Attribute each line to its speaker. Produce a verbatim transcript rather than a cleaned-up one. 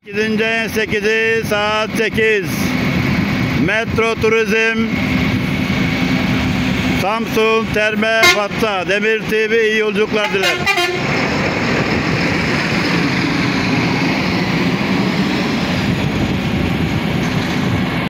Speaker 1: sekizinci ayın sekizi saat sekiz. Metro Turizm Samsun Terme Fatsa Demir T V iyi yolculuklar diler.